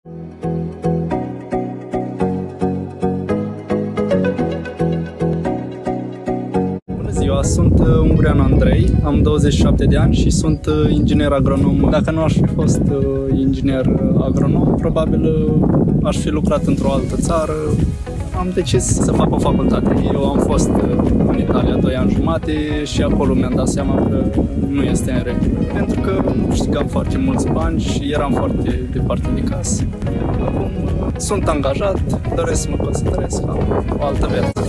Sunt Ungureanu Andrei, am 27 de ani și sunt inginer agronom. Dacă nu aș fi fost inginer agronom, probabil aș fi lucrat într-o altă țară. Am decis să fac o facultate. Eu am fost în Italia 2 ani jumate și acolo mi-am dat seama că nu este în regulă. Pentru că nu câștigam foarte mulți bani și eram foarte departe de casă. Acum sunt angajat, doresc să mă concentrez la o altă viață.